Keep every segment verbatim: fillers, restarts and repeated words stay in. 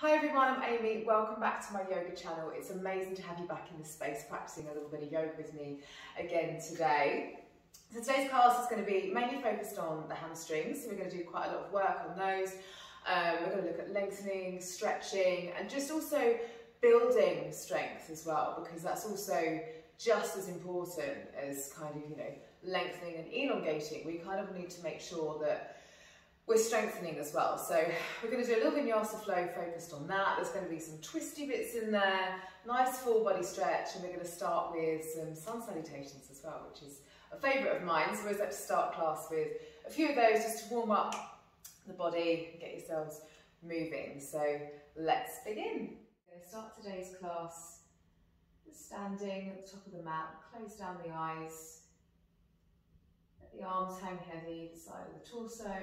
Hi everyone, I'm Amy. Welcome back to my yoga channel. It's amazing to have you back in this space practicing a little bit of yoga with me again today. So today's class is going to be mainly focused on the hamstrings. So we're going to do quite a lot of work on those. Um, we're going to look at lengthening, stretching, and just also building strength as well, because that's also just as important as kind of, you know, lengthening and elongating. We kind of need to make sure that we're strengthening as well. So we're going to do a little vinyasa flow focused on that. There's going to be some twisty bits in there, nice full body stretch, and we're going to start with some sun salutations as well, which is a favourite of mine. So we always like to start class with a few of those just to warm up the body and get yourselves moving. So let's begin. We're going to start today's class just standing at the top of the mat, close down the eyes, let the arms hang heavy, the side of the torso,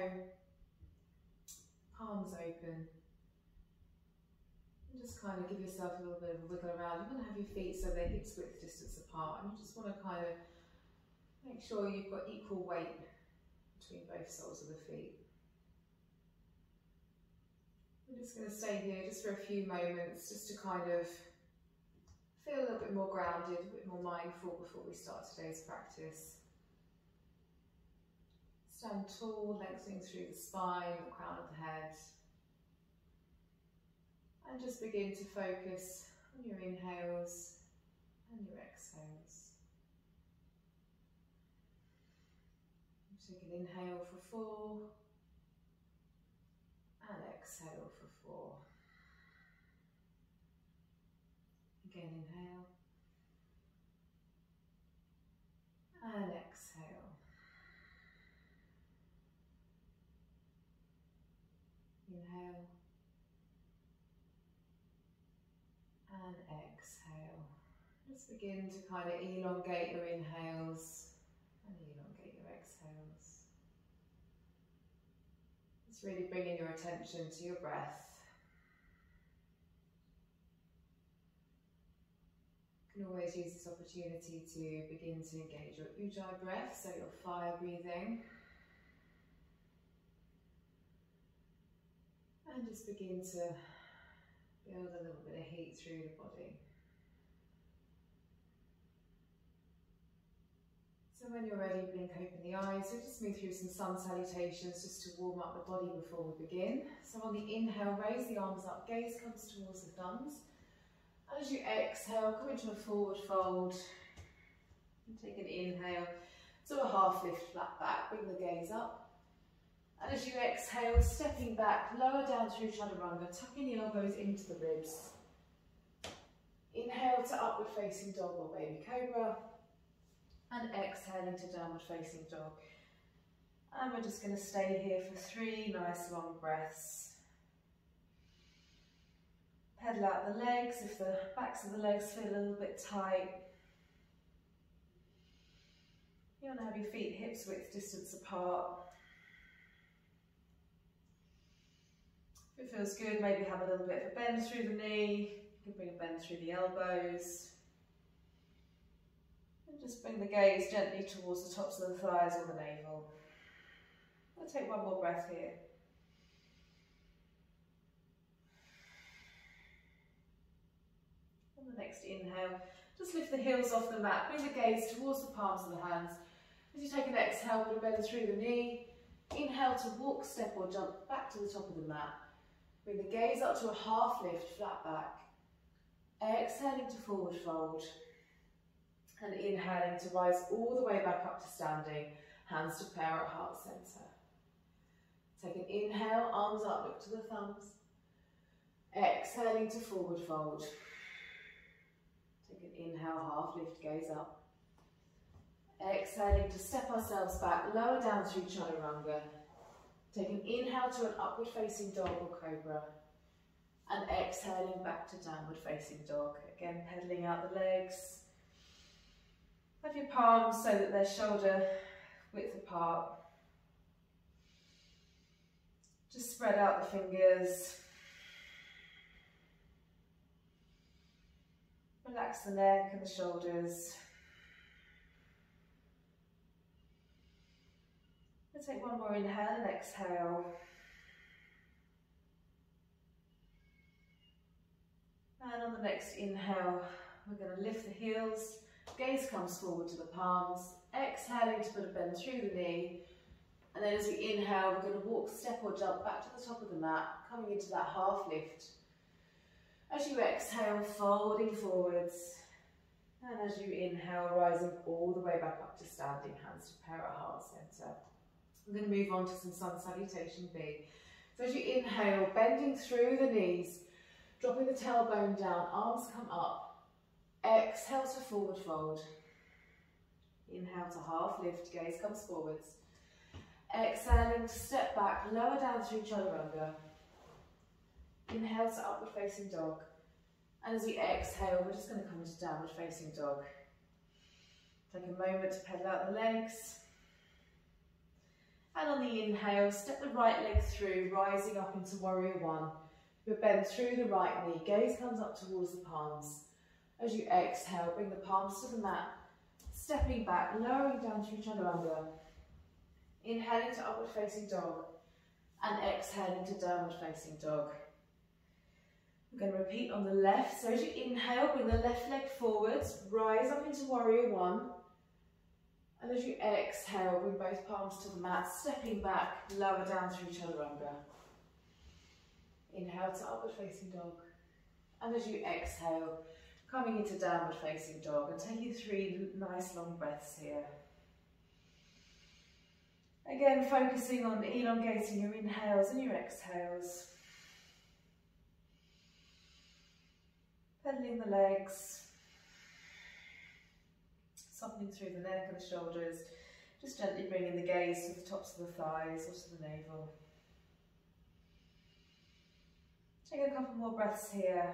palms open, and just kind of give yourself a little bit of a wiggle around. You want to have your feet so they're hips width distance apart, and you just want to kind of make sure you've got equal weight between both soles of the feet. We're just going to stay here just for a few moments, just to kind of feel a little bit more grounded, a bit more mindful before we start today's practice. Stand tall, lengthening through the spine, the crown of the head. And just begin to focus on your inhales and your exhales. Take an inhale for four and exhale for four. Again, inhale and exhale. Inhale and exhale. Just begin to kind of elongate your inhales and elongate your exhales. Just really bringing your attention to your breath. You can always use this opportunity to begin to engage your ujjayi breath, so your fire breathing. And just begin to build a little bit of heat through the body. So when you're ready, blink open the eyes. We'll just move through some sun salutations just to warm up the body before we begin. So on the inhale, raise the arms up, gaze comes towards the thumbs. And as you exhale, come into a forward fold. And take an inhale, so a half lift, flat back, bring the gaze up. And as you exhale, stepping back, lower down through chaturanga, tucking the elbows into the ribs. Inhale to upward facing dog or baby cobra. And exhaling to downward facing dog. And we're just going to stay here for three nice long breaths. Pedal out the legs if the backs of the legs feel a little bit tight. You want to have your feet hips width distance apart. If it feels good, maybe have a little bit of a bend through the knee. You can bring a bend through the elbows. And just bring the gaze gently towards the tops of the thighs or the navel. I'll take one more breath here. On the next inhale, just lift the heels off the mat. Bring the gaze towards the palms of the hands. As you take an exhale, put a bend through the knee. Inhale to walk, step or jump back to the top of the mat. Bring the gaze up to a half lift, flat back. Exhaling to forward fold. And inhaling to rise all the way back up to standing. Hands to prayer at heart center. Take an inhale, arms up, look to the thumbs. Exhaling to forward fold. Take an inhale, half lift, gaze up. Exhaling to step ourselves back, lower down through chaturanga. Take an inhale to an upward facing dog or cobra. And exhaling back to downward facing dog. Again, pedaling out the legs. Have your palms so that they're shoulder width apart. Just spread out the fingers. Relax the neck and the shoulders. We'll take one more inhale and exhale. And on the next inhale, we're going to lift the heels, gaze comes forward to the palms, exhaling to put a bend through the knee, and then as we inhale, we're going to walk, step or jump back to the top of the mat, coming into that half lift. As you exhale, folding forwards, and as you inhale, rising all the way back up to standing, hands to parallel heart centre. I'm going to move on to some sun salutation B. So as you inhale, bending through the knees, dropping the tailbone down, arms come up. Exhale to forward fold. Inhale to half lift, gaze comes forwards. Exhaling to step back, lower down through chaturanga. Inhale to upward facing dog. And as we exhale, we're just going to come into downward facing dog. Take a moment to pedal out the legs. And on the inhale, step the right leg through, rising up into warrior one. You bend through the right knee, gaze comes up towards the palms. As you exhale, bring the palms to the mat, stepping back, lowering down through chaturanga. Inhaling to upward facing dog and exhaling to downward facing dog. We're going to repeat on the left. So as you inhale, bring the left leg forwards, rise up into warrior one. And as you exhale, bring both palms to the mat, stepping back, lower down through chaturanga. Inhale to upward facing dog. And as you exhale, coming into downward facing dog, and taking three nice long breaths here. Again, focusing on elongating your inhales and your exhales. Pedaling the legs. Softening through the neck and the shoulders. Just gently bringing the gaze to the tops of the thighs or to the navel. Take a couple more breaths here.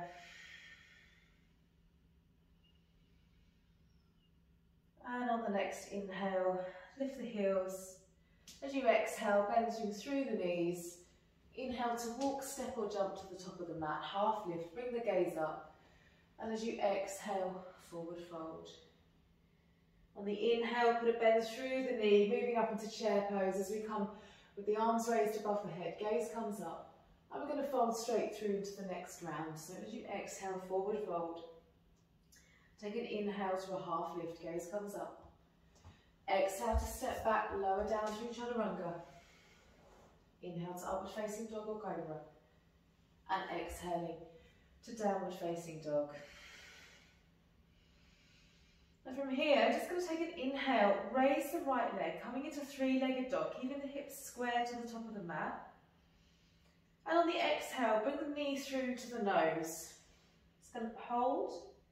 And on the next inhale, lift the heels. As you exhale, bending through the knees. Inhale to walk, step or jump to the top of the mat. Half lift, bring the gaze up. And as you exhale, forward fold. On the inhale, put a bend through the knee, moving up into chair pose as we come with the arms raised above the head. Gaze comes up. And we're going to fold straight through into the next round. So as you exhale, forward fold. Take an inhale to a half lift, gaze comes up. Exhale to step back, lower down through chaturanga. Inhale to upward facing dog or cobra. And exhaling to downward facing dog. And from here, just going to take an inhale, raise the right leg, coming into three-legged dog, keeping the hips square to the top of the mat. And on the exhale, bring the knee through to the nose. Just going to hold.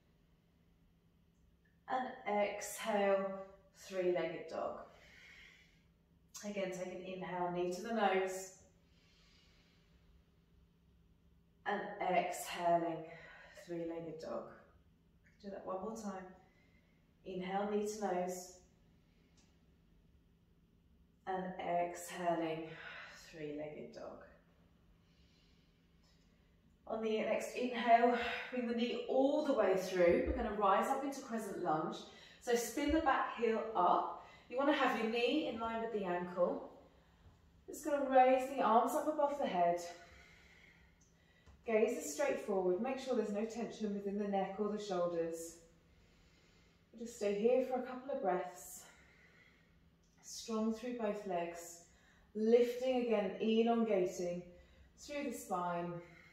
And exhale, three-legged dog. Again, take an inhale, knee to the nose. And exhaling, three-legged dog. Do that one more time. Inhale, knee to nose. And exhaling, three-legged dog. On the next inhale, bring the knee all the way through. We're going to rise up into crescent lunge. So spin the back heel up. You want to have your knee in line with the ankle. Just going to raise the arms up above the head. Gaze is straight forward. Make sure there's no tension within the neck or the shoulders. We'll just stay here for a couple of breaths. Strong through both legs. Lifting again, elongating through the spine.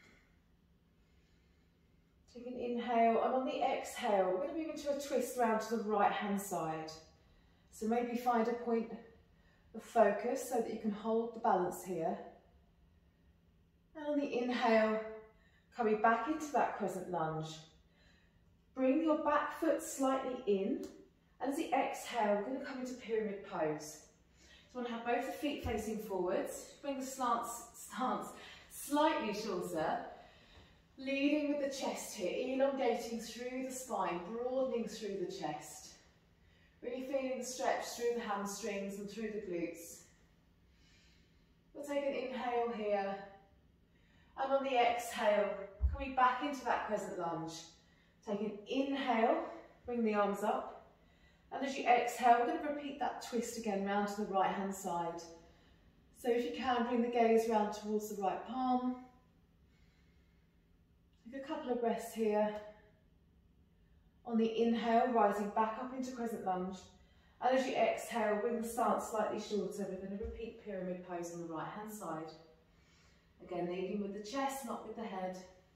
Take an inhale, and on the exhale, we're going to move into a twist round to the right hand side. So maybe find a point of focus so that you can hold the balance here. And on the inhale, coming back into that crescent lunge. Bring your back foot slightly in, and as you exhale, we're going to come into pyramid pose. So you want to have both the feet facing forwards. Bring the slants, stance slightly shorter. Leading with the chest here, elongating through the spine, broadening through the chest. Really feeling the stretch through the hamstrings and through the glutes. We'll take an inhale here. And on the exhale, coming back into that crescent lunge. Take an inhale, bring the arms up. And as you exhale, we're going to repeat that twist again round to the right hand side. So if you can, bring the gaze round towards the right palm. Take a couple of breaths here. On the inhale, rising back up into crescent lunge. And as you exhale, bring the stance slightly shorter. We're going to repeat pyramid pose on the right hand side. Again, leading with the chest, not with the head.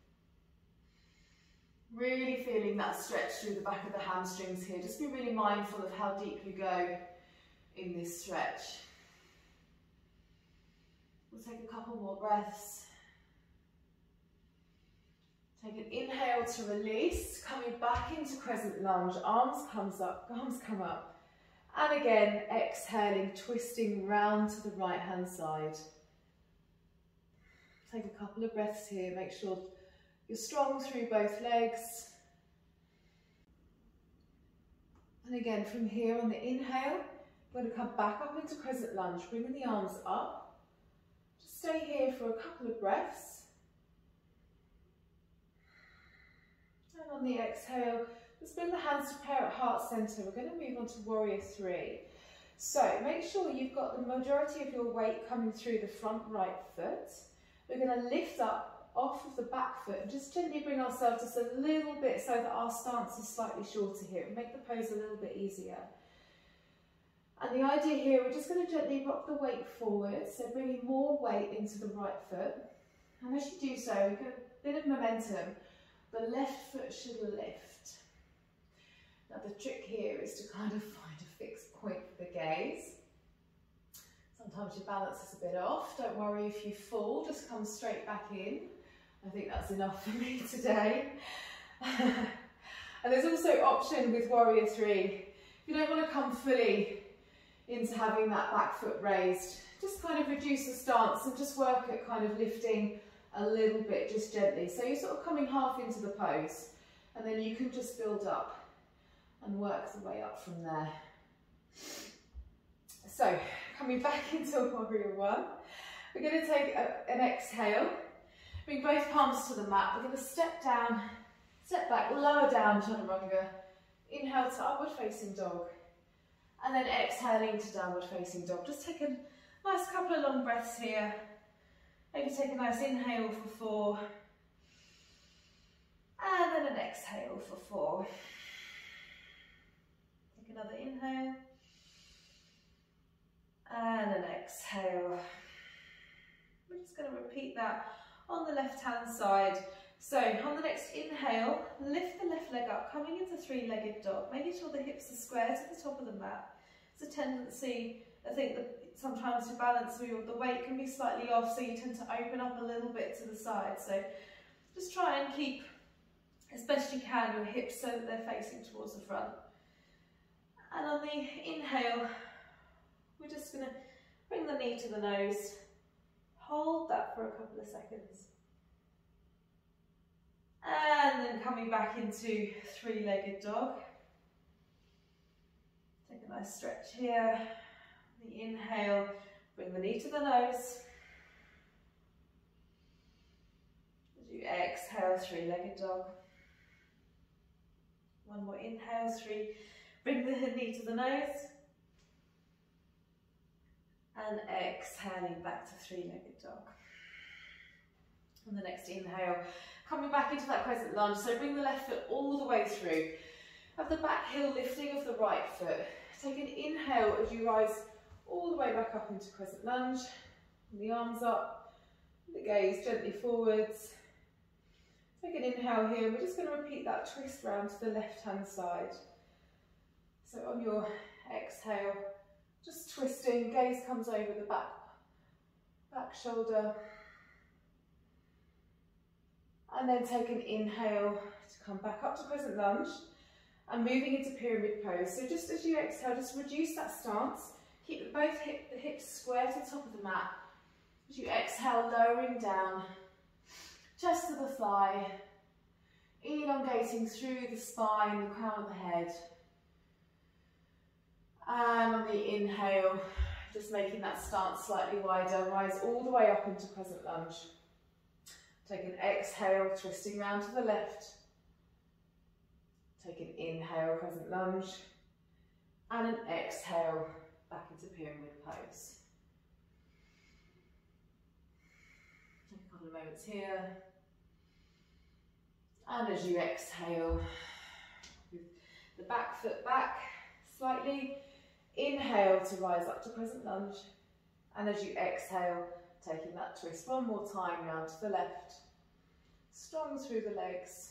Really feeling that stretch through the back of the hamstrings here. Just be really mindful of how deep you go in this stretch. We'll take a couple more breaths. Take an inhale to release, coming back into crescent lunge. Arms comes up, arms come up. And again, exhaling, twisting round to the right hand side. Take a couple of breaths here. Make sure you're strong through both legs. And again, from here on the inhale, we're going to come back up into crescent lunge, bringing the arms up. Just stay here for a couple of breaths. And on the exhale, just bring the hands to prayer at heart centre. We're going to move on to warrior three. So make sure you've got the majority of your weight coming through the front right foot. We're going to lift up off of the back foot and just gently bring ourselves just a little bit so that our stance is slightly shorter here and make the pose a little bit easier. And the idea here, we're just going to gently rock the weight forward, so bringing more weight into the right foot. And as you do so, we get a bit of momentum. The left foot should lift. Now the trick here is to kind of find a fixed point for the gaze. Sometimes your balance is a bit off. Don't worry if you fall, just come straight back in. I think that's enough for me today. And there's also option with warrior three. If you don't want to come fully into having that back foot raised, just kind of reduce the stance and just work at kind of lifting a little bit, just gently. So you're sort of coming half into the pose, and then you can just build up and work the way up from there. So coming back into warrior one, we're going to take a, an exhale, bring both palms to the mat. We're going to step down, step back, lower down, chaturanga. Inhale to upward facing dog, and then exhaling to downward facing dog. Just take a nice couple of long breaths here. Maybe take a nice inhale for four, and then an exhale for four. Take another inhale, and an exhale. We're just going to repeat that on the left hand side. So on the next inhale, lift the left leg up, coming into three-legged dog, making sure the hips are square to the top of the mat. It's a tendency, I think, that sometimes your balance with the weight can be slightly off, so you tend to open up a little bit to the side. So just try and keep, as best you can, your hips so that they're facing towards the front. And on the inhale, we're just going to bring the knee to the nose, hold that for a couple of seconds. And then coming back into three-legged dog. Take a nice stretch here. The inhale, bring the knee to the nose. As you exhale, three-legged dog. One more inhale, three. Bring the knee to the nose. And exhaling back to three-legged dog. And the next inhale, coming back into that crescent lunge. So bring the left foot all the way through. Have the back heel lifting of the right foot. Take an inhale as you rise all the way back up into crescent lunge. And the arms up, the gaze gently forwards. Take an inhale here. We're just going to repeat that twist round to the left hand side. So on your exhale, just twisting, gaze comes over the back, back shoulder. And then take an inhale to come back up to crescent lunge and moving into pyramid pose. So just as you exhale, just reduce that stance. Keep both hip, the hips square to the top of the mat. As you exhale, lowering down, chest to the thigh, elongating through the spine, the crown of the head. And on the inhale, just making that stance slightly wider, rise all the way up into crescent lunge. Take an exhale, twisting round to the left. Take an inhale, crescent lunge. And an exhale, back into pyramid pose. Take a couple of moments here. And as you exhale, with the back foot back slightly, inhale to rise up to crescent lunge. And as you exhale, taking that twist one more time round to the left. Strong through the legs.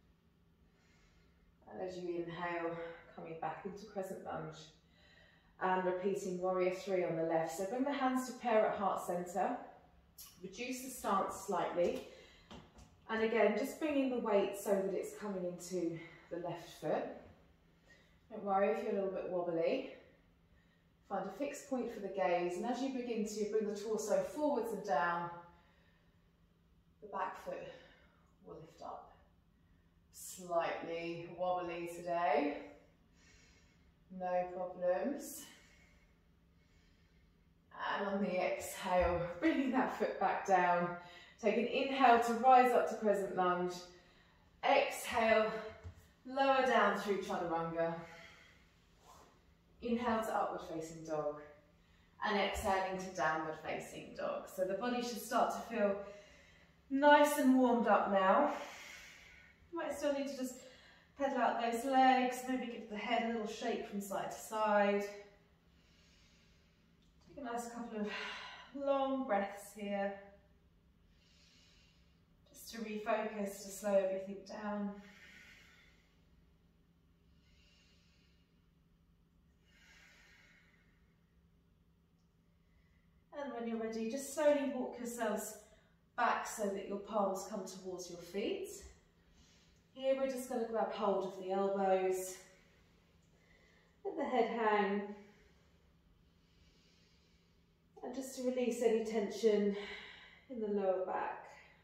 And as you inhale, coming back into crescent lunge. And repeating warrior three on the left. So bring the hands to prayer at heart center. Reduce the stance slightly. And again, just bringing the weight so that it's coming into the left foot. Don't worry if you're a little bit wobbly. Find a fixed point for the gaze, and as you begin to bring the torso forwards and down, the back foot will lift up. Slightly wobbly today, no problems. And on the exhale, bringing that foot back down. Take an inhale to rise up to crescent lunge. Exhale, lower down through chaturanga. Inhale to upward facing dog. And exhaling to downward facing dog. So the body should start to feel nice and warmed up now. You might still need to just pedal out those legs, maybe give the head a little shake from side to side. Take a nice couple of long breaths here. To refocus, to slow everything down. And when you're ready, just slowly walk yourselves back so that your palms come towards your feet. Here we're just going to grab hold of the elbows. Let the head hang. And just to release any tension in the lower back.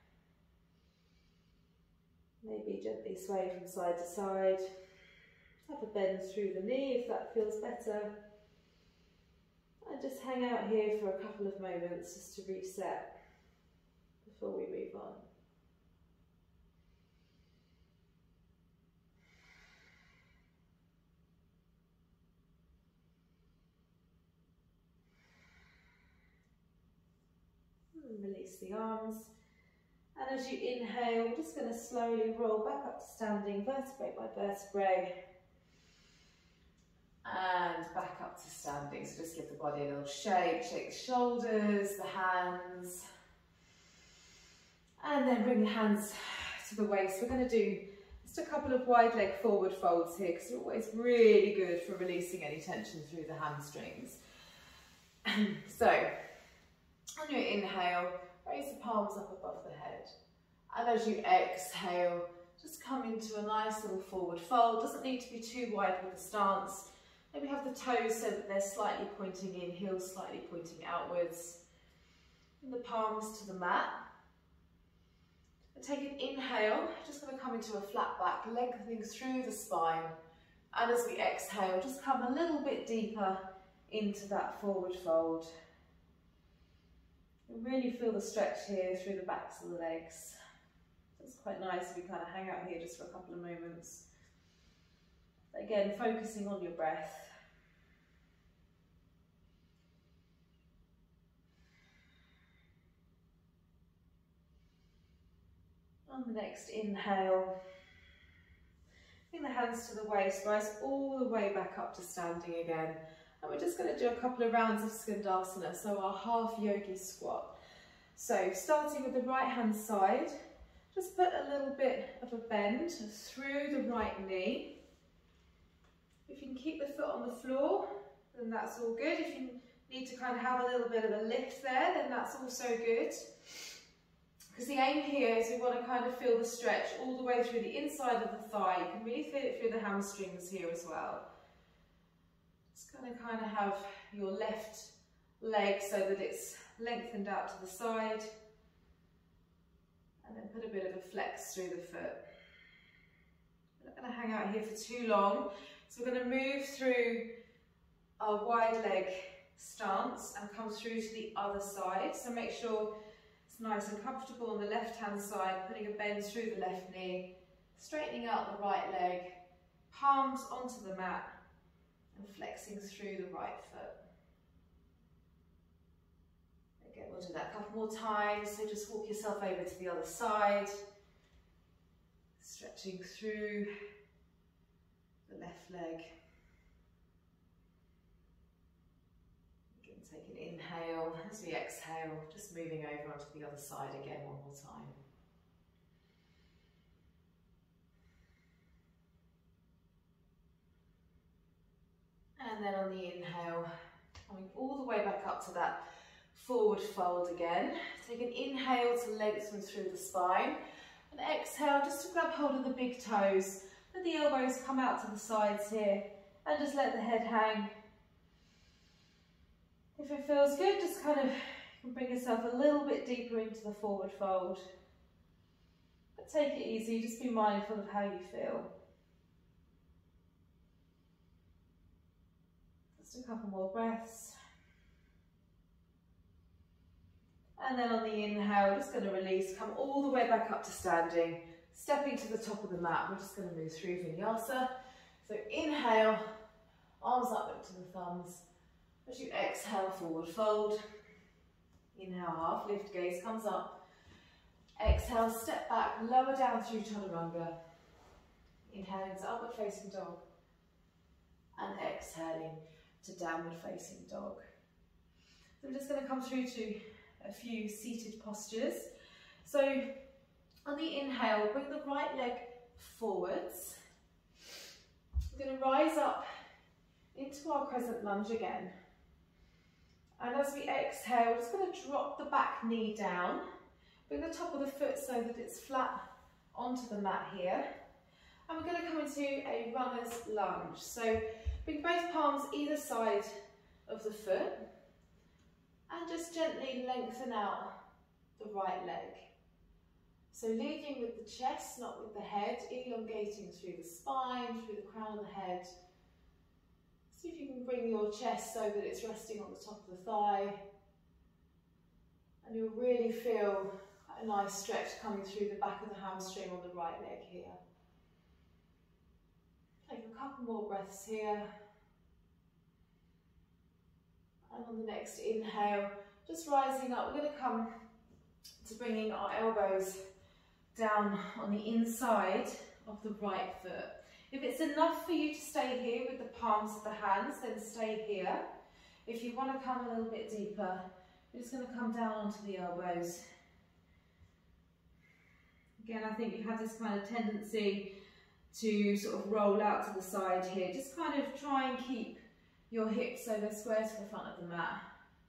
Maybe gently sway from side to side. Have a bend through the knee if that feels better. And just hang out here for a couple of moments just to reset before we move on. And release the arms. And as you inhale, we're just going to slowly roll back up to standing, vertebrae by vertebrae. And back up to standing. So just give the body a little shake. Shake the shoulders, the hands. And then bring the hands to the waist. We're going to do just a couple of wide leg forward folds here because they're always really good for releasing any tension through the hamstrings. So, on your inhale, raise the palms up above the head. And as you exhale, just come into a nice little forward fold. Doesn't need to be too wide with the stance. Maybe have the toes so that they're slightly pointing in, heels slightly pointing outwards. And the palms to the mat. And take an inhale, just going to come into a flat back, lengthening through the spine. And as we exhale, just come a little bit deeper into that forward fold. You really feel the stretch here through the backs of the legs. It's quite nice if you kind of hang out here just for a couple of moments. Again, focusing on your breath. On the next inhale, bring the hands to the waist, rise all the way back up to standing again. And we're just going to do a couple of rounds of Skandasana, so our half yogi squat. So starting with the right hand side, just put a little bit of a bend through the right knee. If you can keep the foot on the floor, then that's all good. If you need to kind of have a little bit of a lift there, then that's also good. Because the aim here is we want to kind of feel the stretch all the way through the inside of the thigh. You can really feel it through the hamstrings here as well. Just going to kind of have your left leg so that it's lengthened out to the side. And then put a bit of a flex through the foot. We're not going to hang out here for too long. So we're going to move through our wide leg stance and come through to the other side. So make sure it's nice and comfortable on the left hand side, putting a bend through the left knee, straightening out the right leg, palms onto the mat and flexing through the right foot. Again, we'll do that a couple more times. So just walk yourself over to the other side. Stretch stretching through the left leg. Again, take an inhale as we exhale, just moving over onto the other side again one more time. And then on the inhale, coming all the way back up to that forward fold again. Take an inhale to lengthen through the spine. And exhale just to grab hold of the big toes. Let the elbows come out to the sides here. And just let the head hang. If it feels good, just kind of you can bring yourself a little bit deeper into the forward fold. But take it easy, just be mindful of how you feel. Just a couple more breaths. And then on the inhale, just going to release, come all the way back up to standing, stepping to the top of the mat. We're just going to move through vinyasa. So inhale, arms up to the thumbs. As you exhale, forward fold. Inhale, half lift, gaze comes up. Exhale, step back, lower down through chaturanga. Inhaling to upward facing dog. And exhaling to downward facing dog. So I'm just going to come through to a few seated postures. So on the inhale, bring the right leg forwards. We're going to rise up into our crescent lunge again. And as we exhale, we're just going to drop the back knee down. Bring the top of the foot so that it's flat onto the mat here. And we're going to come into a runner's lunge. So bring both palms either side of the foot. And just gently lengthen out the right leg. So leading with the chest, not with the head, elongating through the spine, through the crown of the head. See if you can bring your chest so that it's resting on the top of the thigh. And you'll really feel a nice stretch coming through the back of the hamstring on the right leg here. Take a couple more breaths here. And on the next inhale, just rising up, we're going to come to bringing our elbows down on the inside of the right foot. If it's enough for you to stay here with the palms of the hands, then stay here. If you want to come a little bit deeper, you're just going to come down onto the elbows. Again, I think you have this kind of tendency to sort of roll out to the side here. Just kind of try and keep your hips so they're square to the front of the mat.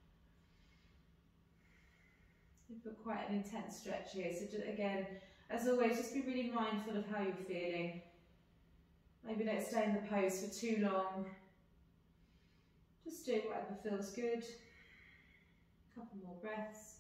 You've got quite an intense stretch here. So just, again, as always, just be really mindful of how you're feeling. Maybe don't stay in the pose for too long. Just do whatever feels good. A couple more breaths.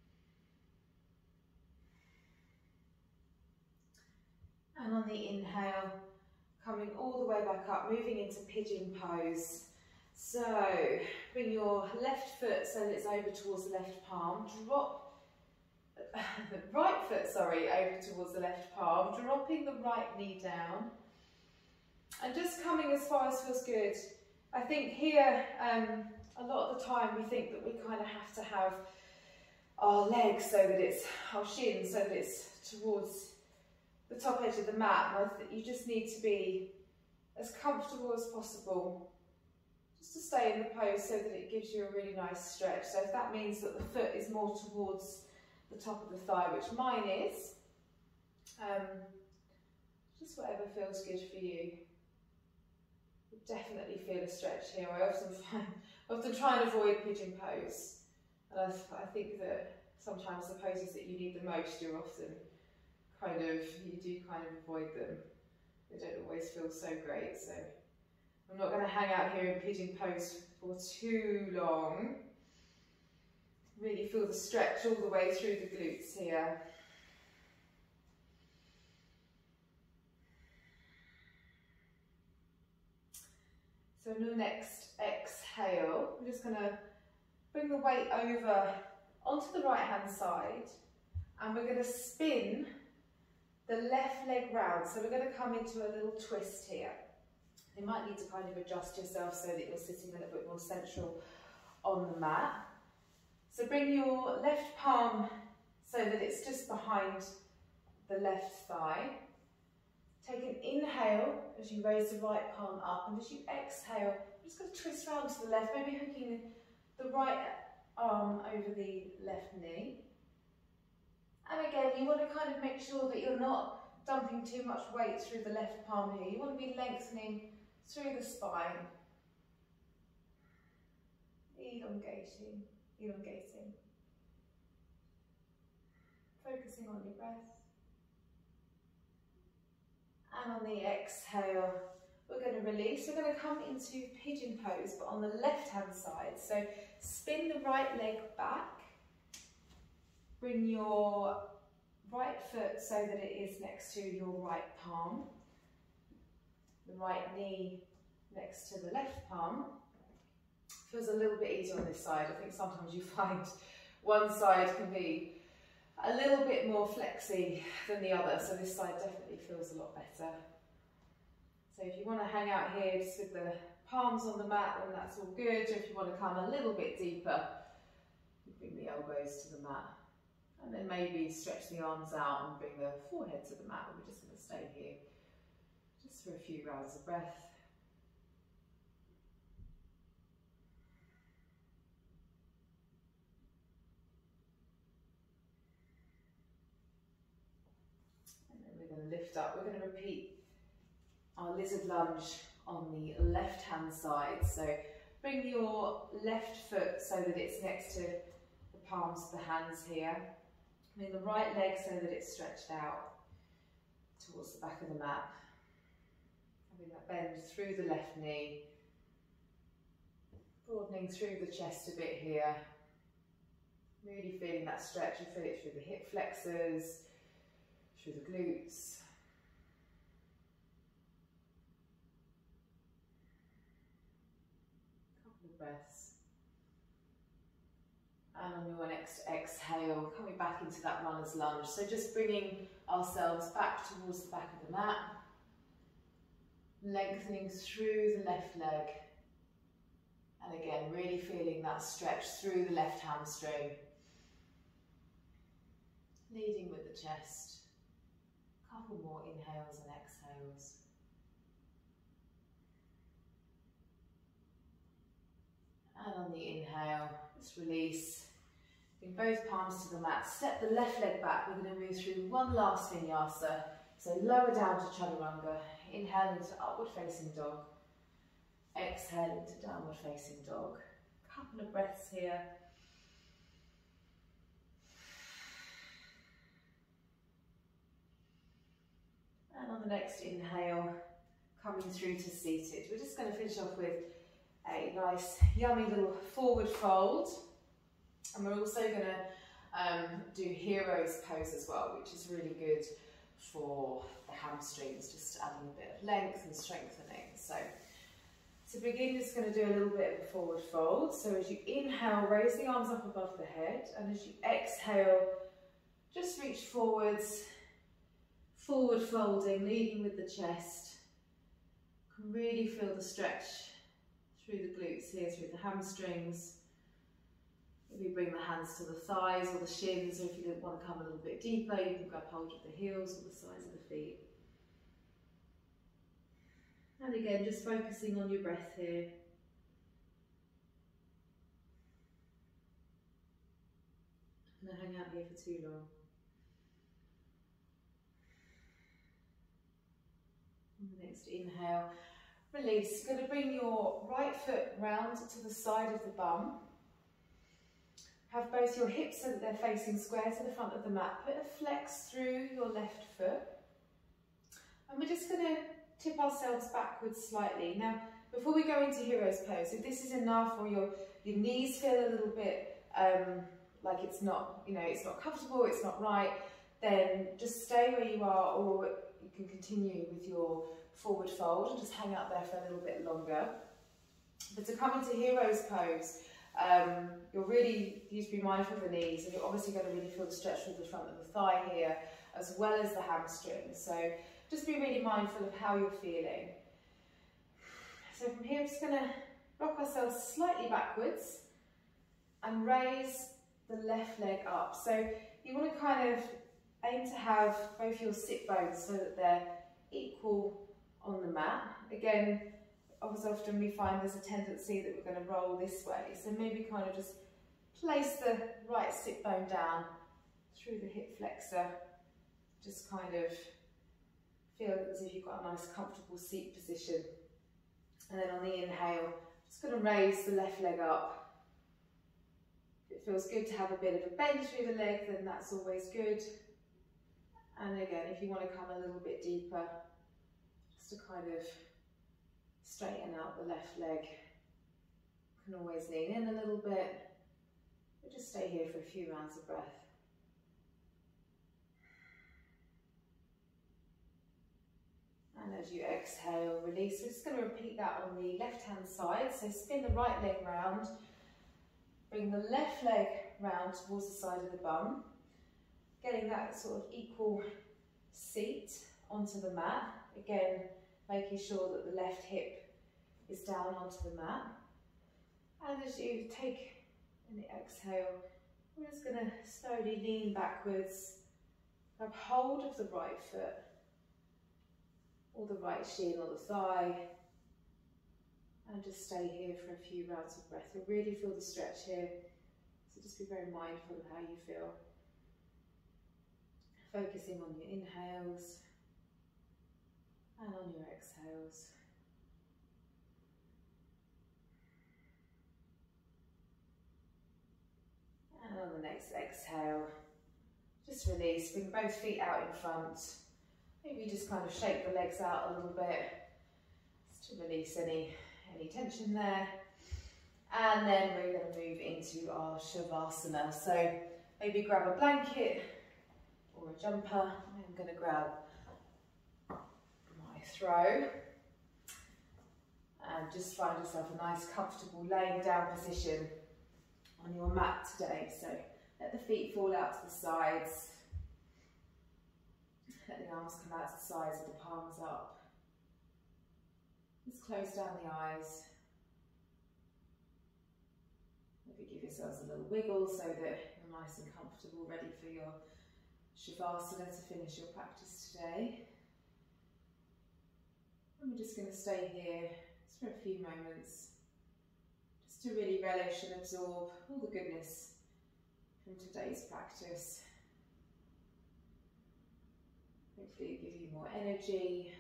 And on the inhale, coming all the way back up, moving into pigeon pose. So bring your left foot so that it's over towards the left palm. Drop the right foot, sorry, over towards the left palm. Dropping the right knee down. And just coming as far as feels good. I think here, um, a lot of the time we think that we kind of have to have our legs so that it's, our shins so that it's towards the top edge of the mat. And I think you just need to be as comfortable as possible. Just to stay in the pose so that it gives you a really nice stretch. So if that means that the foot is more towards the top of the thigh, which mine is, um, just whatever feels good for you. You definitely feel a stretch here. I often find, I often try and avoid pigeon pose. And I, I think that sometimes the poses that you need the most, you're often kind of, you do kind of avoid them. They don't always feel so great. So I'm not going to hang out here in pigeon pose for too long. Really feel the stretch all the way through the glutes here. So in your next exhale, we're just going to bring the weight over onto the right hand side and we're going to spin the left leg round. So we're going to come into a little twist here. You might need to kind of adjust yourself so that you're sitting a little bit more central on the mat. So bring your left palm so that it's just behind the left thigh. Take an inhale as you raise the right palm up, and as you exhale, I'm just going to twist round to the left, maybe hooking the right arm over the left knee. And again, you want to kind of make sure that you're not dumping too much weight through the left palm here. You want to be lengthening through the spine. Elongating, elongating. Focusing on your breath. And on the exhale, we're going to release. We're going to come into pigeon pose, but on the left-hand side. So spin the right leg back. Bring your right foot so that it is next to your right palm. The right knee next to the left palm. Feels a little bit easier on this side. I think sometimes you find one side can be a little bit more flexy than the other, so this side definitely feels a lot better. So if you want to hang out here just with the palms on the mat, then that's all good. Or if you want to come a little bit deeper, you bring the elbows to the mat. And then maybe stretch the arms out and bring the forehead to the mat. We're just going to stay here just for a few rounds of breath. Lift up. We're going to repeat our lizard lunge on the left hand side. So bring your left foot so that it's next to the palms of the hands here. Bring the right leg so that it's stretched out towards the back of the mat. Having that bend through the left knee. Broadening through the chest a bit here. Really feeling that stretch. You feel it through the hip flexors, through the glutes. Couple of breaths. And on your next exhale, coming back into that runner's lunge. So just bringing ourselves back towards the back of the mat. Lengthening through the left leg. And again, really feeling that stretch through the left hamstring. Leading with the chest. Couple more inhales and exhales. And on the inhale, just release. Bring both palms to the mat. Step the left leg back. We're going to move through one last vinyasa. So lower down to chaturanga. Inhale into upward facing dog. Exhale into downward facing dog. Couple of breaths here. And on the next inhale, coming through to seated. We're just going to finish off with a nice, yummy little forward fold. And we're also going to um, do hero's pose as well, which is really good for the hamstrings, just adding a bit of length and strengthening. So to begin, just going to do a little bit of a forward fold. So as you inhale, raise the arms up above the head. And as you exhale, just reach forwards. Forward folding, leading with the chest. You can really feel the stretch through the glutes here, through the hamstrings. Maybe bring the hands to the thighs or the shins, or if you don't want to come a little bit deeper, you can grab hold of the heels or the sides of the feet. And again, just focusing on your breath here. I'm going to hang out here for too long. Next inhale, release. You're going to bring your right foot round to the side of the bum. Have both your hips so that they're facing square to the front of the mat. Put a flex through your left foot. And we're just going to tip ourselves backwards slightly. Now, before we go into hero's pose, if this is enough or your, your knees feel a little bit um, like it's not, you know, it's not comfortable, it's not right, then just stay where you are, or you can continue with your forward fold and just hang out there for a little bit longer. But to come into hero's pose, um, you're really, you need to be mindful of the knees, and you're obviously going to really feel the stretch through the front of the thigh here, as well as the hamstrings. So just be really mindful of how you're feeling. So from here, I'm just going to rock ourselves slightly backwards and raise the left leg up. So you want to kind of aim to have both your sit bones so that they're equal on the mat. Again, as often we find there's a tendency that we're going to roll this way, so maybe kind of just place the right sit bone down through the hip flexor, just kind of feel as if you've got a nice comfortable seat position. And then on the inhale, just going to raise the left leg up. If it feels good to have a bit of a bend through the leg, then that's always good. And again, if you want to come a little bit deeper, just to kind of straighten out the left leg, you can always lean in a little bit, but just stay here for a few rounds of breath. And as you exhale, release. We're just going to repeat that on the left-hand side. So spin the right leg round, bring the left leg round towards the side of the bum, getting that sort of equal seat onto the mat. Again, making sure that the left hip is down onto the mat. And as you take an exhale, we're just going to slowly lean backwards, grab hold of the right foot, or the right shin or the thigh, and just stay here for a few rounds of breath. You'll really feel the stretch here, so just be very mindful of how you feel. Focusing on your inhales and on your exhales. And on the next exhale, just release, bring both feet out in front. Maybe just kind of shake the legs out a little bit, just to release any, any tension there. And then we're going to move into our Shavasana. So maybe grab a blanket or a jumper. I'm going to grab my throw. And just find yourself a nice comfortable laying down position on your mat today. So let the feet fall out to the sides. Let the arms come out to the sides with the palms up. Just close down the eyes. Maybe give yourselves a little wiggle so that you're nice and comfortable, ready for your Shavasana to finish your practice today. And we're just going to stay here just for a few moments, just to really relish and absorb all the goodness from today's practice. Hopefully give you more energy,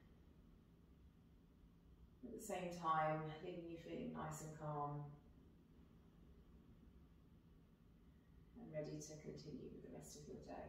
at the same time leaving you feeling nice and calm and ready to continue with the rest of your day.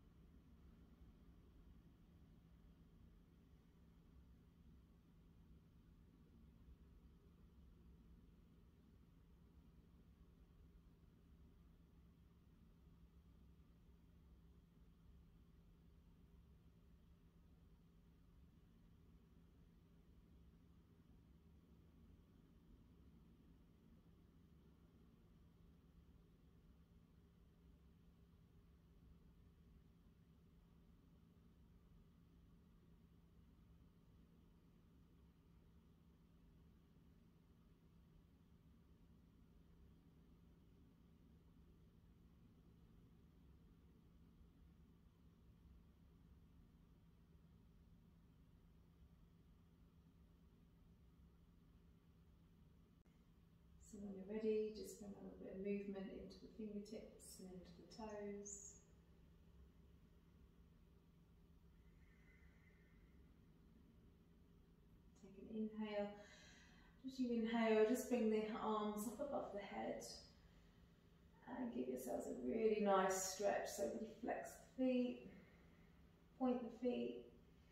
So when you're ready, just bring a little bit of movement into the fingertips and into the toes. Take an inhale. As you inhale, just bring the arms up above the head and give yourselves a really nice stretch. So really flex the feet, point the feet.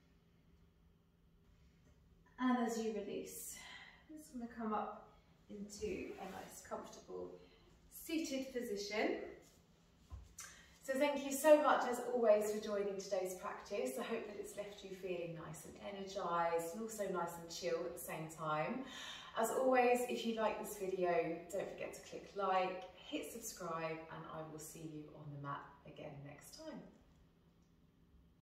And as you release, I'm just going to come up into a nice comfortable seated position. So thank you so much as always for joining today's practice. I hope that it's left you feeling nice and energized and also nice and chill at the same time. As always, if you like this video, don't forget to click like, hit subscribe, and I will see you on the mat again next time.